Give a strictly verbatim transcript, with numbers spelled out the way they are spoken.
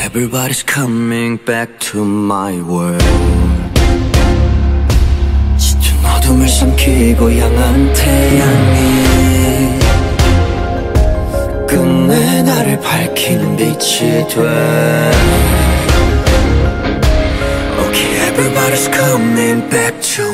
Everybody's coming back to my world. 짙은 어둠을 삼키고 향한 태양이 끝내 나를 밝히는 빛이 돼. Okay, everybody's coming back to